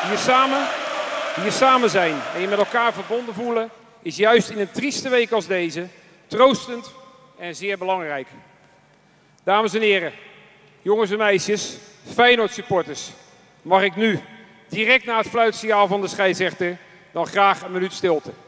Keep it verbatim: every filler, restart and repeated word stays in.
Hier samen, hier samen zijn en je met elkaar verbonden voelen is juist in een trieste week als deze troostend en zeer belangrijk. Dames en heren, jongens en meisjes, Feyenoord supporters, mag ik nu, direct na het fluitsignaal van de scheidsrechter, dan graag een minuut stilte.